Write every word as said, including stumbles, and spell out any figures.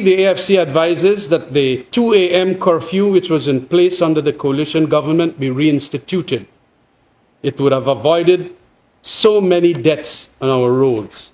The A F C advises that the two A M curfew, which was in place under the coalition government, be reinstituted. It would have avoided so many deaths on our roads.